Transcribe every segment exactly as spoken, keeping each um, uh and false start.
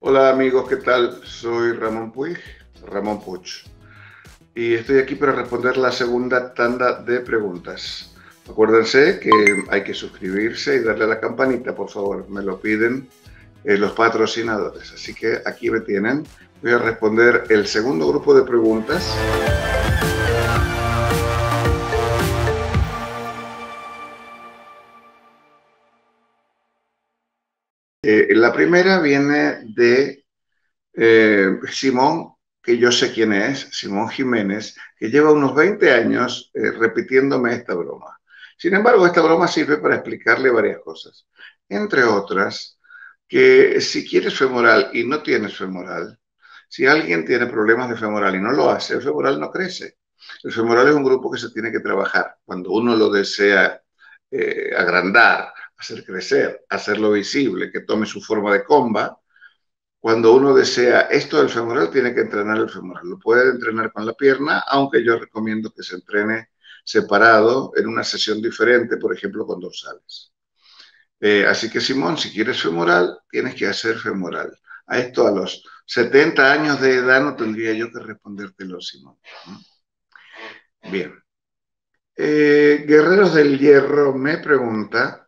Hola amigos, ¿qué tal? Soy Ramón Puig, Ramón Puig, y estoy aquí para responder la segunda tanda de preguntas. Acuérdense que hay que suscribirse y darle a la campanita, por favor, me lo piden eh, los patrocinadores. Así que aquí me tienen. Voy a responder el segundo grupo de preguntas. Eh, la primera viene de eh, Simón, que yo sé quién es, Simón Jiménez, que lleva unos veinte años eh, repitiéndome esta broma. Sin embargo, esta broma sirve para explicarle varias cosas. Entre otras, que si quieres femoral y no tienes femoral, si alguien tiene problemas de femoral y no lo hace, el femoral no crece. El femoral es un grupo que se tiene que trabajar. Cuando uno lo desea eh, agrandar, hacer crecer, hacerlo visible, que tome su forma de comba, cuando uno desea esto del femoral, tiene que entrenar el femoral. Lo puede entrenar con la pierna, aunque yo recomiendo que se entrene separado en una sesión diferente, por ejemplo, con dorsales. Eh, así que, Simón, si quieres femoral, tienes que hacer femoral. A esto a los setenta años de edad no tendría yo que respondértelo, Simón. Bien. Eh, Guerreros del Hierro me pregunta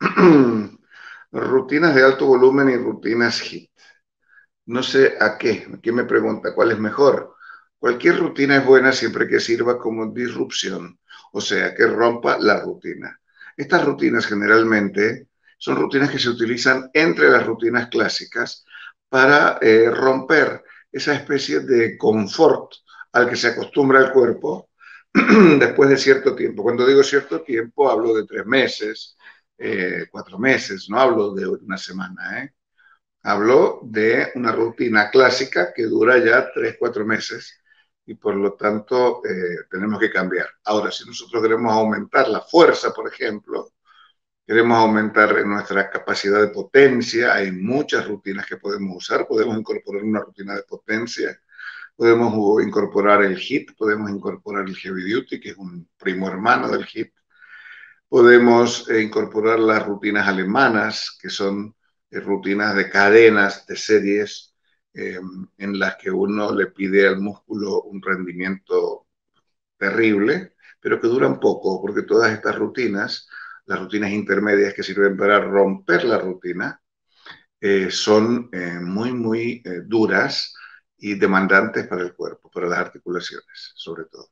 rutinas de alto volumen y rutinas HIIT. No sé a qué. Aquí me pregunta cuál es mejor. Cualquier rutina es buena siempre que sirva como disrupción, o sea, que rompa la rutina. Estas rutinas generalmente son rutinas que se utilizan entre las rutinas clásicas para eh, romper esa especie de confort al que se acostumbra el cuerpo después de cierto tiempo. Cuando digo cierto tiempo, hablo de tres meses, eh, cuatro meses, no hablo de una semana, ¿eh? Habló de una rutina clásica que dura ya tres, cuatro meses y por lo tanto eh, tenemos que cambiar. Ahora, si nosotros queremos aumentar la fuerza, por ejemplo, queremos aumentar nuestra capacidad de potencia, hay muchas rutinas que podemos usar. Podemos incorporar una rutina de potencia, podemos incorporar el HIIT, podemos incorporar el Heavy Duty, que es un primo hermano del HIIT. Podemos eh, incorporar las rutinas alemanas, que son eh, rutinas de cadenas, de series, eh, en las que uno le pide al músculo un rendimiento terrible, pero que duran poco, porque todas estas rutinas, las rutinas intermedias que sirven para romper la rutina, eh, son eh, muy, muy eh, duras y demandantes para el cuerpo, para las articulaciones, sobre todo.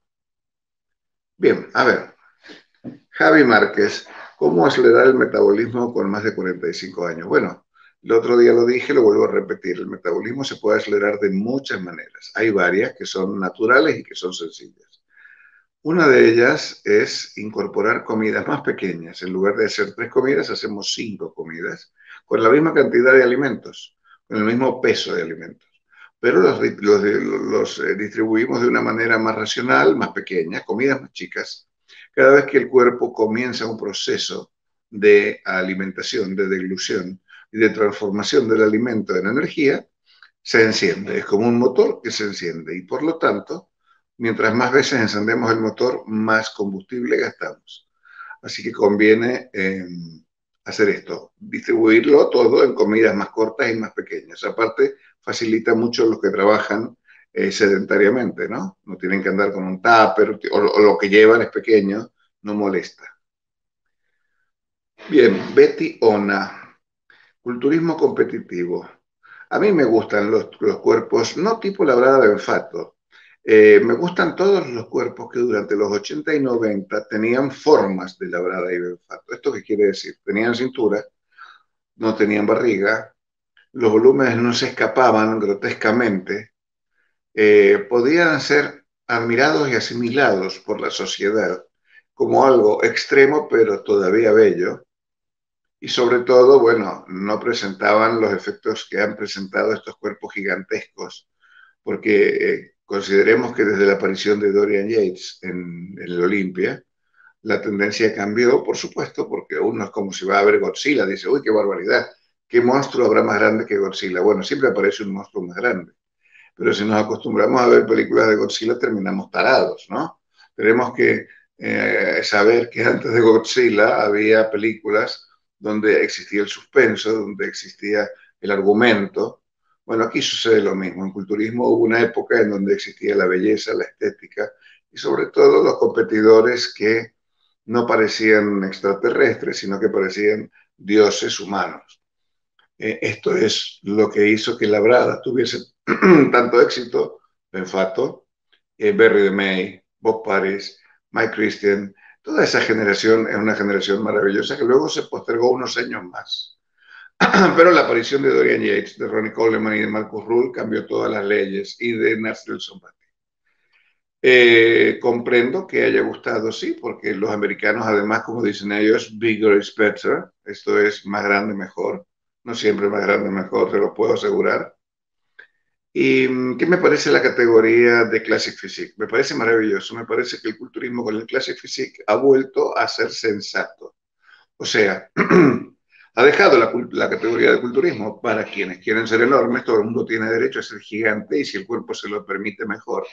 Bien, a ver, Javi Márquez, ¿cómo acelerar el metabolismo con más de cuarenta y cinco años? Bueno, el otro día lo dije, lo vuelvo a repetir, el metabolismo se puede acelerar de muchas maneras. Hay varias que son naturales y que son sencillas. Una de ellas es incorporar comidas más pequeñas. En lugar de hacer tres comidas, hacemos cinco comidas con la misma cantidad de alimentos, con el mismo peso de alimentos. Pero los, los, los eh, distribuimos de una manera más racional, más pequeña, comidas más chicas. Cada vez que el cuerpo comienza un proceso de alimentación, de deglución y de transformación del alimento en energía, se enciende. Es como un motor que se enciende y por lo tanto, mientras más veces encendemos el motor, más combustible gastamos. Así que conviene eh, hacer esto, distribuirlo todo en comidas más cortas y más pequeñas. Aparte, facilita mucho los que trabajan eh, sedentariamente, ¿no? No tienen que andar con un tupper o, o lo que llevan es pequeño, no molesta. Bien, Betty Ona, culturismo competitivo. A mí me gustan los, los cuerpos, no tipo labrada de olfato. Eh, me gustan todos los cuerpos que durante los ochenta y noventa tenían formas de labrada y de olfato. ¿Esto qué quiere decir? Tenían cintura, no tenían barriga, los volúmenes no se escapaban grotescamente, eh, podían ser admirados y asimilados por la sociedad como algo extremo, pero todavía bello. Y sobre todo, bueno, no presentaban los efectos que han presentado estos cuerpos gigantescos, porque eh, consideremos que desde la aparición de Dorian Yates en, en el Olimpia, la tendencia cambió, por supuesto, porque uno es como si va a ver Godzilla, dice, uy, qué barbaridad, qué monstruo habrá más grande que Godzilla. Bueno, siempre aparece un monstruo más grande, pero si nos acostumbramos a ver películas de Godzilla, terminamos tarados, ¿no? Tenemos que eh, saber que antes de Godzilla había películas donde existía el suspenso, donde existía el argumento, Bueno, aquí sucede lo mismo. En culturismo hubo una época en donde existía la belleza, la estética y sobre todo los competidores que no parecían extraterrestres, sino que parecían dioses humanos. Eh, esto es lo que hizo que Labrada tuviese tanto éxito. Benfato, eh, Barry de May, Bob Paris, Mike Christian, toda esa generación es una generación maravillosa que luego se postergó unos años más. Pero la aparición de Dorian Yates, de Ronnie Coleman y de Marcus Ruhl cambió todas las leyes y de Nelson Batty. Eh, comprendo que haya gustado, sí, porque los americanos, además, como dicen ellos, bigger is better, esto es más grande, mejor. No siempre más grande, mejor, te lo puedo asegurar. ¿Y qué me parece la categoría de Classic Physique? Me parece maravilloso, me parece que el culturismo con el Classic Physique ha vuelto a ser sensato. O sea, ha dejado la, la, categoría de culturismo para quienes quieren ser enormes, todo el mundo tiene derecho a ser gigante y si el cuerpo se lo permite mejor.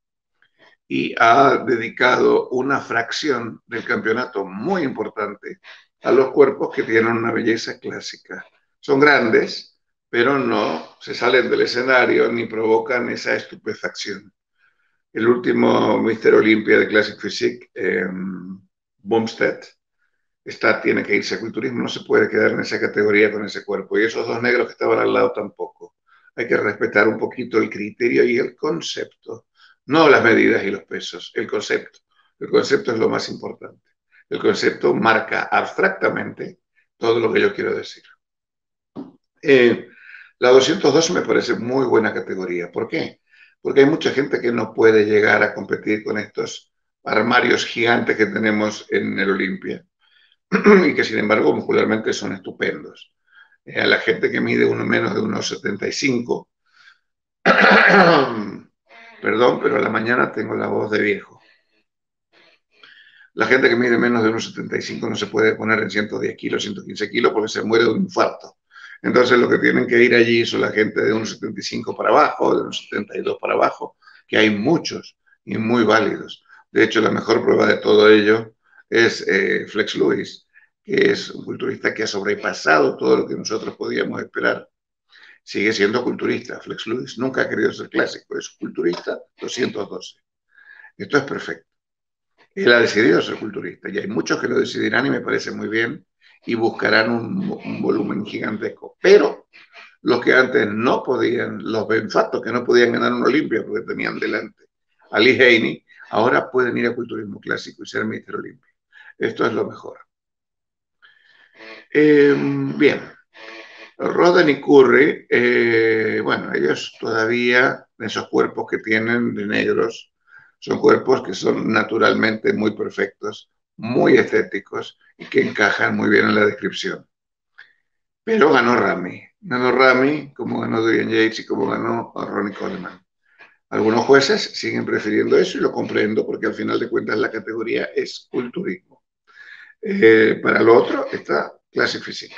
Y ha dedicado una fracción del campeonato muy importante a los cuerpos que tienen una belleza clásica. Son grandes, pero no se salen del escenario ni provocan esa estupefacción. El último míster Olympia de Classic Physique, eh, Bumstead, está, tiene que irse a culturismo, no se puede quedar en esa categoría con ese cuerpo. Y esos dos negros que estaban al lado tampoco. Hay que respetar un poquito el criterio y el concepto. No las medidas y los pesos, el concepto. El concepto es lo más importante. El concepto marca abstractamente todo lo que yo quiero decir. Eh, la doscientos dos me parece muy buena categoría. ¿Por qué? Porque hay mucha gente que no puede llegar a competir con estos armarios gigantes que tenemos en el Olimpia y que sin embargo muscularmente son estupendos. Eh, a la gente que mide uno menos de unos setenta y cinco, perdón, pero a la mañana tengo la voz de viejo. La gente que mide menos de unos setenta y cinco no se puede poner en ciento diez kilos, ciento quince kilos porque se muere de un infarto. Entonces lo que tienen que ir allí son la gente de unos setenta y cinco para abajo, de unos setenta y dos para abajo, que hay muchos y muy válidos. De hecho, la mejor prueba de todo ello es eh, Flex Lewis, que es un culturista que ha sobrepasado todo lo que nosotros podíamos esperar. Sigue siendo culturista. Flex Lewis nunca ha querido ser clásico, es culturista doscientos doce. Esto es perfecto. Él ha decidido ser culturista y hay muchos que lo decidirán y me parece muy bien y buscarán un, un volumen gigantesco. Pero los que antes no podían, los benfatos que no podían ganar un Olimpia porque tenían delante a Lee Haney, ahora pueden ir a culturismo clásico y ser míster Olimpia. Esto es lo mejor. Eh, bien. Roden y Curry, eh, bueno, ellos todavía, esos cuerpos que tienen de negros, son cuerpos que son naturalmente muy perfectos, muy estéticos y que encajan muy bien en la descripción. Pero ganó Ramy, ganó Ramy como ganó Dorian Yates y como ganó Ronnie Coleman. Algunos jueces siguen prefiriendo eso y lo comprendo porque al final de cuentas la categoría es culturismo. Eh, para lo otro está Classic Physique.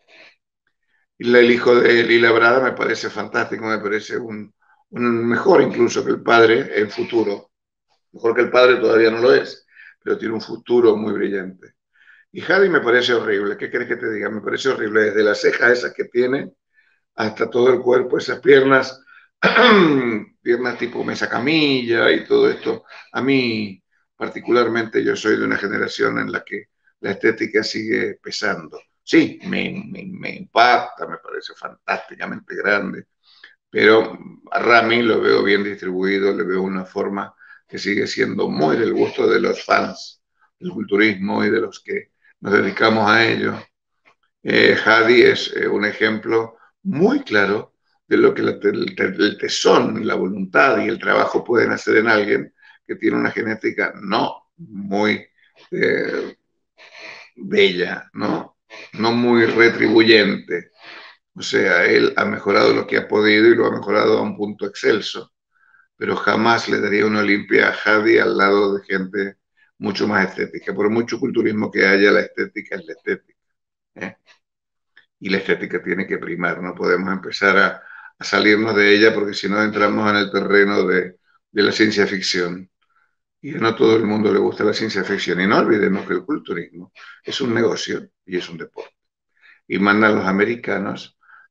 El hijo de Lila Brada me parece fantástico, me parece un, un mejor incluso que el padre en futuro. Mejor que el padre todavía no lo es, pero tiene un futuro muy brillante. Y Hadi me parece horrible, ¿qué quieres que te diga? Me parece horrible, desde las cejas esas que tiene hasta todo el cuerpo, esas piernas, piernas tipo mesa camilla y todo esto. A mí, particularmente, yo soy de una generación en la que la estética sigue pesando. Sí, me, me, me impacta, me parece fantásticamente grande, pero a Ramy lo veo bien distribuido, le veo una forma que sigue siendo muy del gusto de los fans del culturismo y de los que nos dedicamos a ello. Eh, Hadi es eh, un ejemplo muy claro de lo que la, el, el tesón, la voluntad y el trabajo pueden hacer en alguien que tiene una genética no muy eh, bella, ¿no? No muy retribuyente. O sea, él ha mejorado lo que ha podido y lo ha mejorado a un punto excelso, pero jamás le daría una Olimpia a Hadi al lado de gente mucho más estética. Por mucho culturismo que haya, la estética es la estética. ¿eh? Y la estética tiene que primar, no podemos empezar a, a salirnos de ella porque si no entramos en el terreno de, de la ciencia ficción. Y a no todo el mundo le gusta la ciencia ficción. Y no olvidemos que el culturismo es un negocio y es un deporte. Y mandan los americanos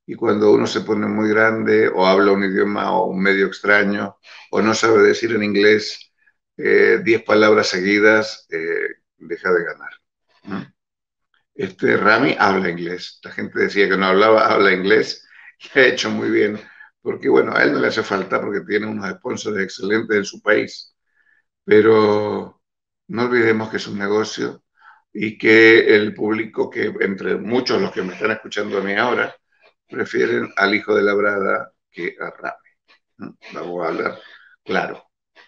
Y cuando uno se pone muy grande o habla un idioma o un medio extraño o no sabe decir en inglés eh, diez palabras seguidas, eh, deja de ganar. ¿No? Este Rami habla inglés. La gente decía que no hablaba, habla inglés y ha hecho muy bien. Porque bueno, a él no le hace falta porque tiene unos sponsors excelentes en su país. Pero no olvidemos que es un negocio y que el público, que entre muchos los que me están escuchando a mí ahora, prefieren al hijo de Labrada que a Rami. ¿No? Vamos a hablar claro.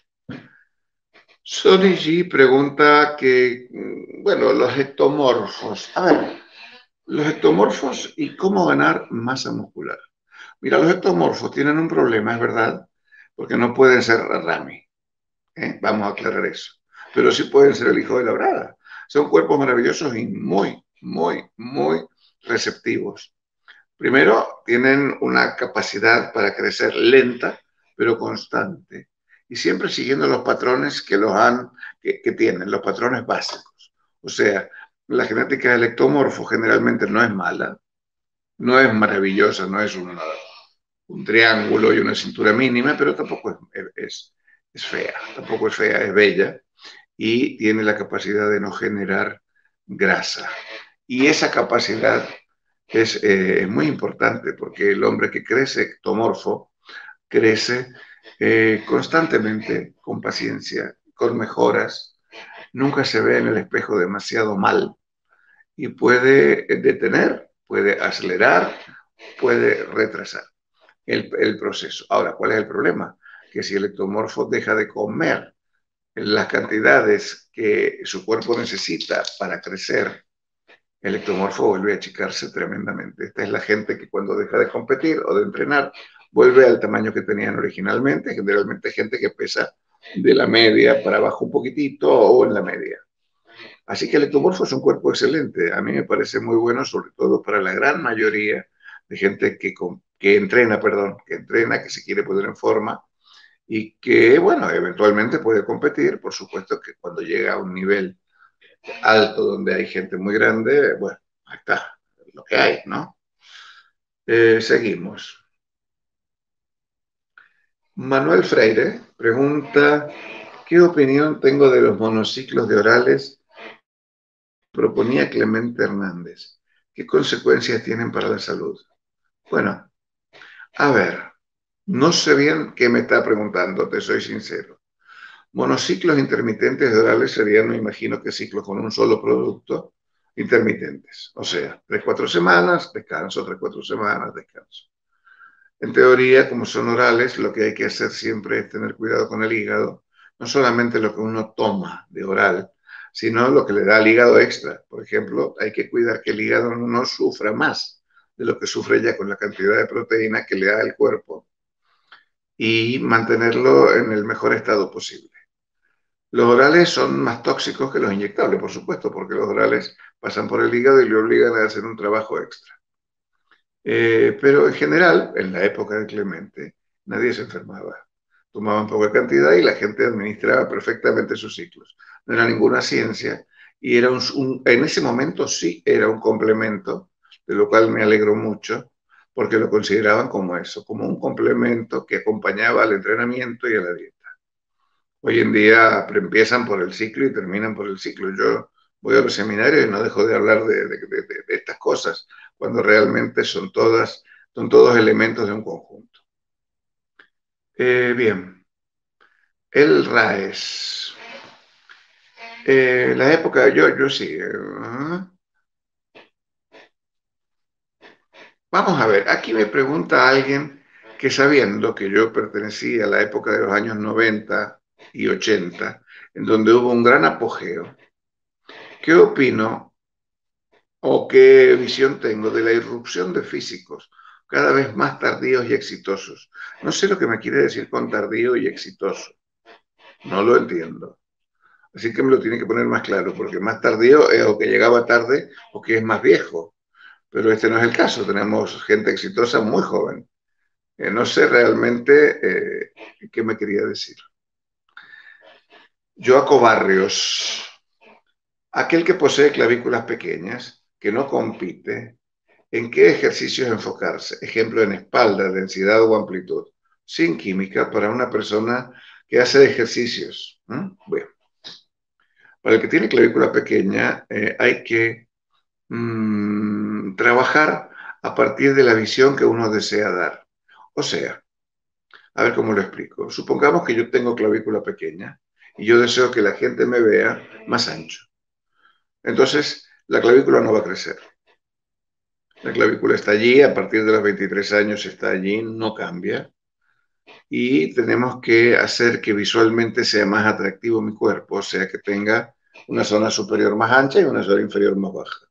Sonny G pregunta que, bueno, los ectomorfos. A ver, los ectomorfos y cómo ganar masa muscular. Mira, los ectomorfos tienen un problema, es verdad, porque no pueden ser Rami. ¿eh? Vamos a aclarar eso. Pero sí pueden ser el hijo de Labrada. Son cuerpos maravillosos y muy, muy, muy receptivos. Primero, tienen una capacidad para crecer lenta, pero constante, y siempre siguiendo los patrones que los han, que, que tienen, los patrones básicos. O sea, la genética del ectomorfo generalmente no es mala, no es maravillosa, no es una, un triángulo y una cintura mínima, pero tampoco es, es, es fea, tampoco es fea, es bella, y tiene la capacidad de no generar grasa. Y esa capacidad es eh, muy importante porque el hombre que crece ectomorfo crece eh, constantemente, con paciencia, con mejoras, nunca se ve en el espejo demasiado mal y puede detener, puede acelerar, puede retrasar el, el proceso. Ahora, ¿cuál es el problema? Que si el ectomorfo deja de comer las cantidades que su cuerpo necesita para crecer, el ectomorfo vuelve a achicarse tremendamente. Esta es la gente que cuando deja de competir o de entrenar vuelve al tamaño que tenían originalmente, generalmente gente que pesa de la media para abajo un poquitito o en la media. Así que el ectomorfo es un cuerpo excelente. A mí me parece muy bueno, sobre todo para la gran mayoría de gente que, que entrena, perdón, que entrena, que se quiere poner en forma y que, bueno, eventualmente puede competir. Por supuesto que cuando llega a un nivel alto donde hay gente muy grande, bueno, ahí está, lo que hay, ¿no? Eh, seguimos. Manuel Freire pregunta, ¿qué opinión tengo de los monociclos de orales? Proponía Clemente Hernández. ¿Qué consecuencias tienen para la salud? Bueno, a ver, no sé bien qué me está preguntando, te soy sincero. Monociclos intermitentes de orales serían, me imagino que ciclos con un solo producto, intermitentes. O sea, tres, cuatro semanas, descanso, tres, cuatro semanas, descanso. En teoría, como son orales, lo que hay que hacer siempre es tener cuidado con el hígado, no solamente lo que uno toma de oral, sino lo que le da al hígado extra. Por ejemplo, hay que cuidar que el hígado no sufra más de lo que sufre ya con la cantidad de proteína que le da el cuerpo y mantenerlo en el mejor estado posible. Los orales son más tóxicos que los inyectables, por supuesto, porque los orales pasan por el hígado y le obligan a hacer un trabajo extra. Eh, pero en general, en la época de Clemente, nadie se enfermaba. Tomaban poca cantidad y la gente administraba perfectamente sus ciclos. No era ninguna ciencia y era un, un, en ese momento sí era un complemento, de lo cual me alegro mucho, porque lo consideraban como eso, como un complemento que acompañaba al entrenamiento y a la dieta. Hoy en día empiezan por el ciclo y terminan por el ciclo. Yo voy a los seminarios y no dejo de hablar de, de, de, de estas cosas, cuando realmente son todas, son todos elementos de un conjunto. Eh, bien, el RAES. Eh, la época, yo, yo sí. Eh, vamos a ver, aquí me pregunta alguien que sabiendo que yo pertenecía a la época de los años noventa y ochenta, en donde hubo un gran apogeo, ¿qué opino o qué visión tengo de la irrupción de físicos cada vez más tardíos y exitosos? No sé lo que me quiere decir con tardío y exitoso. No lo entiendo. Así que me lo tiene que poner más claro, porque más tardío es o que llegaba tarde o que es más viejo. Pero este no es el caso. Tenemos gente exitosa muy joven. Eh, no sé realmente eh, qué me quería decir. Joaco Barrios. Aquel que posee clavículas pequeñas, que no compite, en qué ejercicios enfocarse. Ejemplo, en espalda, densidad o amplitud. Sin química para una persona que hace ejercicios. ¿Mm? Bueno, para el que tiene clavícula pequeña eh, hay que mmm, trabajar a partir de la visión que uno desea dar. O sea, a ver cómo lo explico. Supongamos que yo tengo clavícula pequeña y yo deseo que la gente me vea más ancho. Entonces, la clavícula no va a crecer. La clavícula está allí, a partir de los veintitrés años está allí, no cambia. Y tenemos que hacer que visualmente sea más atractivo mi cuerpo, o sea, que tenga una zona superior más ancha y una zona inferior más baja.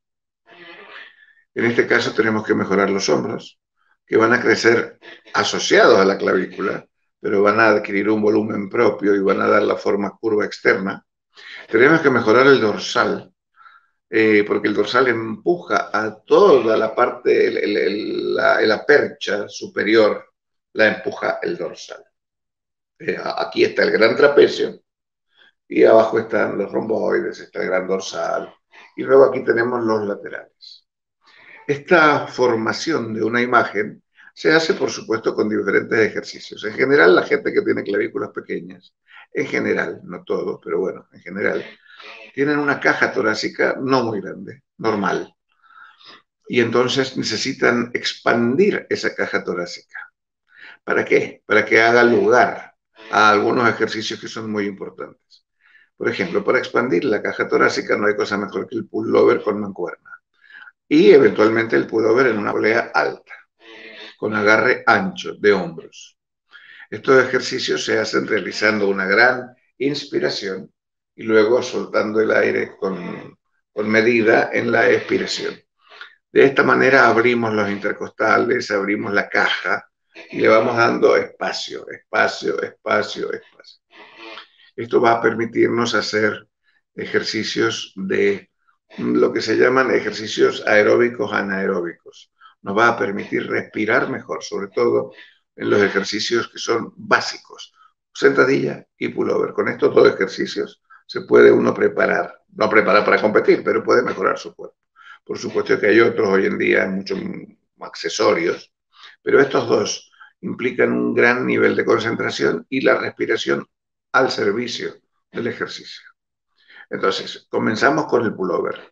En este caso tenemos que mejorar los hombros, que van a crecer asociados a la clavícula, pero van a adquirir un volumen propio y van a dar la forma curva externa. Tenemos que mejorar el dorsal, eh, porque el dorsal empuja a toda la parte, el, el, el, la, la percha superior, la empuja el dorsal. Eh, aquí está el gran trapecio y abajo están los romboides, está el gran dorsal y luego aquí tenemos los laterales. Esta formación de una imagen se hace, por supuesto, con diferentes ejercicios. En general, la gente que tiene clavículas pequeñas, en general, no todos, pero bueno, en general, tienen una caja torácica no muy grande, normal. Y entonces necesitan expandir esa caja torácica. ¿Para qué? Para que haga lugar a algunos ejercicios que son muy importantes. Por ejemplo, para expandir la caja torácica no hay cosa mejor que el pullover con mancuerna. Y eventualmente el pullover en una polea alta, con agarre ancho de hombros. Estos ejercicios se hacen realizando una gran inspiración y luego soltando el aire con, con medida en la expiración. De esta manera abrimos los intercostales, abrimos la caja y le vamos dando espacio, espacio, espacio, espacio. Esto va a permitirnos hacer ejercicios de lo que se llaman ejercicios aeróbicos anaeróbicos. Nos va a permitir respirar mejor, sobre todo en los ejercicios que son básicos, sentadilla y pullover. Con estos dos ejercicios se puede uno preparar, no preparar para competir, pero puede mejorar su cuerpo. Por supuesto que hay otros hoy en día, muchos accesorios, pero estos dos implican un gran nivel de concentración y la respiración al servicio del ejercicio. Entonces, comenzamos con el pullover.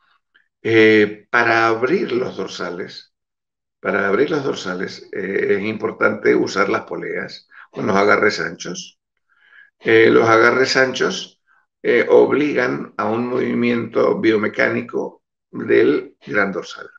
Eh, para abrir los dorsales, para abrir los dorsales eh, es importante usar las poleas con los agarres anchos. Eh, los agarres anchos eh, obligan a un movimiento biomecánico del gran dorsal.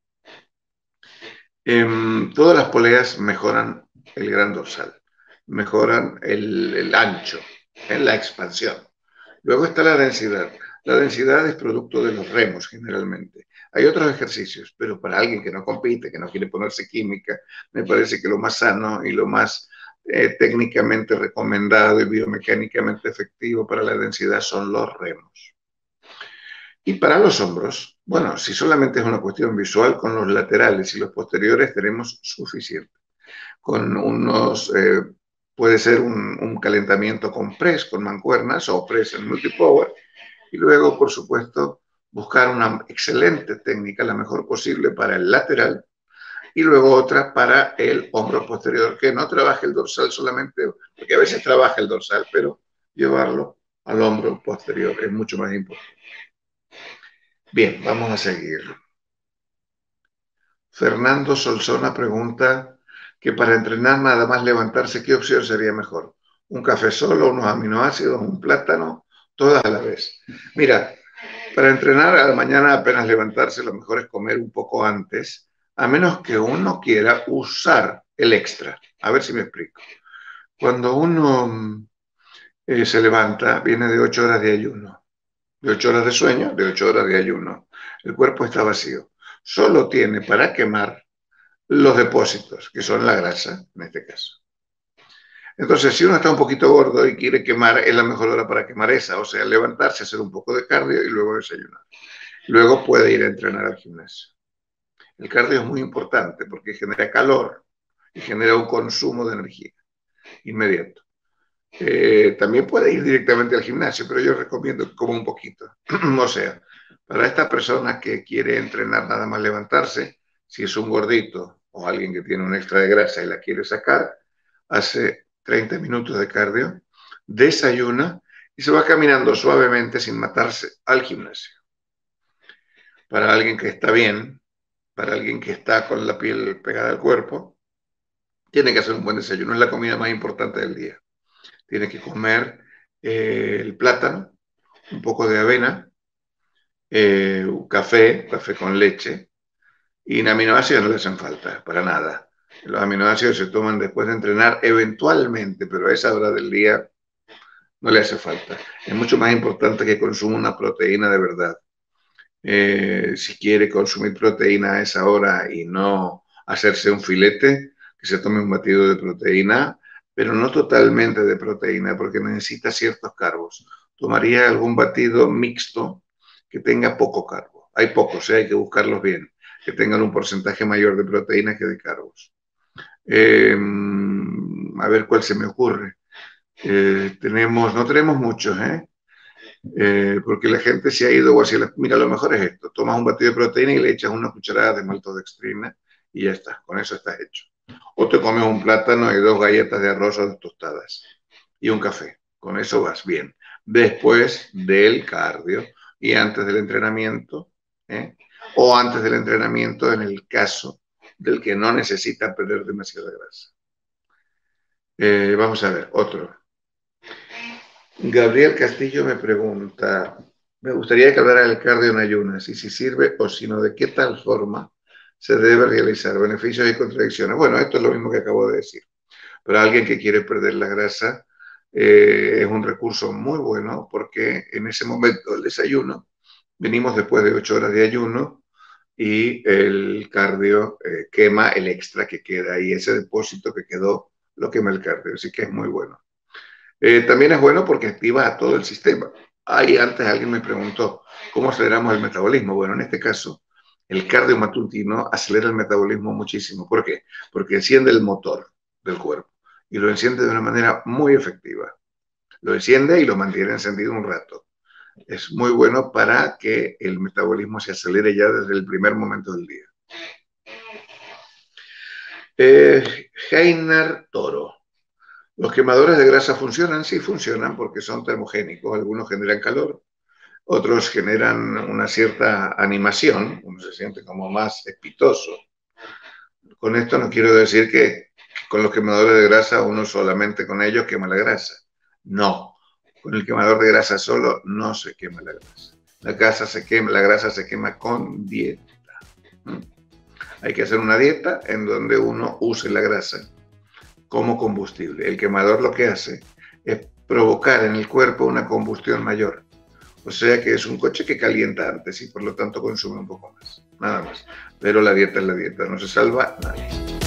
Eh, todas las poleas mejoran el gran dorsal, mejoran el, el ancho en la expansión. Luego está la densidad. La densidad es producto de los remos generalmente. Hay otros ejercicios, pero para alguien que no compite, que no quiere ponerse química, me parece que lo más sano y lo más eh, técnicamente recomendado y biomecánicamente efectivo para la densidad son los remos. Y para los hombros, bueno, si solamente es una cuestión visual, con los laterales y los posteriores tenemos suficiente. Con unos, eh, puede ser un, un calentamiento con press, con mancuernas o press en multipower, y luego, por supuesto, buscar una excelente técnica, la mejor posible para el lateral, y luego otra para el hombro posterior, que no trabaje el dorsal solamente, porque a veces trabaja el dorsal, pero llevarlo al hombro posterior es mucho más importante. Bien, vamos a seguir. Fernando Solsona pregunta que para entrenar nada más levantarse, ¿qué opción sería mejor? ¿Un café solo, unos aminoácidos, un plátano? Todas a la vez. Mira, para entrenar a la mañana apenas levantarse, lo mejor es comer un poco antes, a menos que uno quiera usar el extra. A ver si me explico. Cuando uno eh, se levanta, viene de ocho horas de ayuno, de ocho horas de sueño, de ocho horas de ayuno. El cuerpo está vacío. Solo tiene para quemar los depósitos, que son la grasa, en este caso. Entonces, si uno está un poquito gordo y quiere quemar, es la mejor hora para quemar esa, o sea, levantarse, hacer un poco de cardio y luego desayunar. Luego puede ir a entrenar al gimnasio. El cardio es muy importante porque genera calor y genera un consumo de energía inmediato. Eh, también puede ir directamente al gimnasio, pero yo recomiendo que coma un poquito. O sea, para esta persona que quiere entrenar nada más levantarse, Si es un gordito o alguien que tiene un extra de grasa y la quiere sacar, hace treinta minutos de cardio, desayuna y se va caminando suavemente sin matarse al gimnasio. Para alguien que está bien, para alguien que está con la piel pegada al cuerpo, tiene que hacer un buen desayuno. Es la comida más importante del día. Tiene que comer eh, el plátano, un poco de avena, eh, un café, café con leche, y aminoácidos no le hacen falta, para nada. Los aminoácidos se toman después de entrenar eventualmente, pero a esa hora del día no le hace falta. Es mucho más importante que consuma una proteína de verdad. Eh, si quiere consumir proteína a esa hora y no hacerse un filete, que se tome un batido de proteína, pero no totalmente de proteína, porque necesita ciertos carbos. Tomaría algún batido mixto que tenga poco carbo. Hay pocos, ¿eh? Hay que buscarlos bien, que tengan un porcentaje mayor de proteína que de carbos. Eh, a ver cuál se me ocurre. Eh, tenemos, no tenemos muchos, ¿eh? Eh, porque la gente se ha ido o hacia la, mira, lo mejor es esto, tomas un batido de proteína y le echas una cucharada de maltodextrina y ya está, con eso estás hecho. O te comes un plátano y dos galletas de arroz o tostadas y un café, con eso vas bien. Después del cardio y antes del entrenamiento, ¿eh? O antes del entrenamiento en el caso del que no necesita perder demasiada grasa. Eh, vamos a ver, otro. Gabriel Castillo me pregunta, me gustaría que hablara del cardio en ayunas y si sirve o si no, de qué tal forma se debe realizar, beneficios y contradicciones. Bueno, esto es lo mismo que acabo de decir. Para alguien que quiere perder la grasa, eh, es un recurso muy bueno porque en ese momento del desayuno, venimos después de ocho horas de ayuno y el cardio eh, quema el extra que queda y ese depósito que quedó lo quema el cardio, así que es muy bueno. Eh, también es bueno porque activa a todo el sistema. Ahí antes alguien me preguntó, ¿cómo aceleramos el metabolismo? Bueno, en este caso, el cardio matutino acelera el metabolismo muchísimo. ¿Por qué? Porque enciende el motor del cuerpo y lo enciende de una manera muy efectiva. Lo enciende y lo mantiene encendido un rato. Es muy bueno para que el metabolismo se acelere ya desde el primer momento del día. Eh, Heiner Toro. ¿Los quemadores de grasa funcionan? Sí, funcionan porque son termogénicos. Algunos generan calor, otros generan una cierta animación, uno se siente como más espitoso. Con esto no quiero decir que con los quemadores de grasa uno solamente con ellos quema la grasa. No, con el quemador de grasa solo no se quema la grasa. La grasa se quema, la grasa se quema con dieta. ¿Mm? Hay que hacer una dieta en donde uno use la grasa como combustible. El quemador lo que hace es provocar en el cuerpo una combustión mayor. O sea que es un coche que calienta antes y por lo tanto consume un poco más. Nada más. Pero la dieta es la dieta, no se salva nadie.